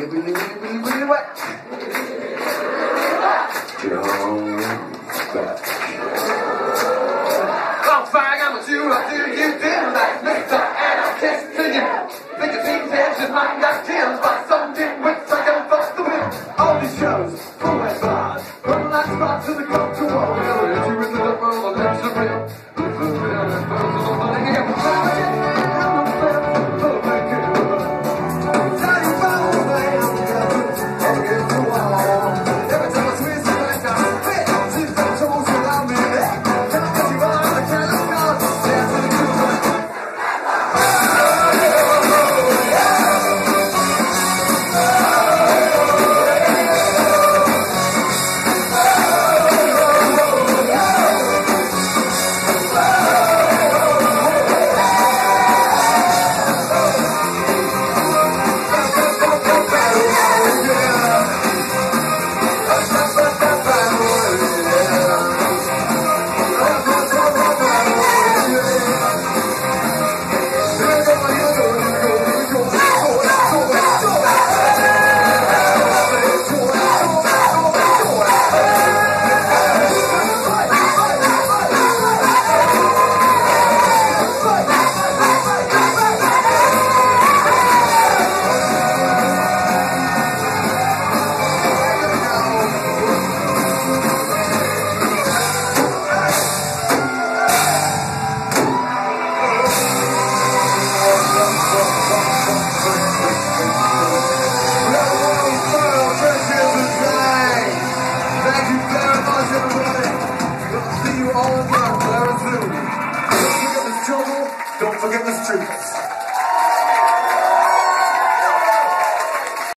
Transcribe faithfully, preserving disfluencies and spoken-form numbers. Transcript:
really, really, really, really, really wet. Go back. I'm fine, I'm a Jew, I do you dim like Mister and I'm kissing to you. Think of these engines might not Tim's, but some dimwits I can bust the whip. All these shows, full and bars, run like spots in the club to war. Well, if you into the world, I'll let you real. If the real is burns, I'm gonna get a fire. I'm a fan, full of big good. Tell you about the way I'm gonna get to war. Every time I twist it back down, fit, she's got troubles without me. Can I get you on the cannon car? Dance to the groove. Don't forget this truth.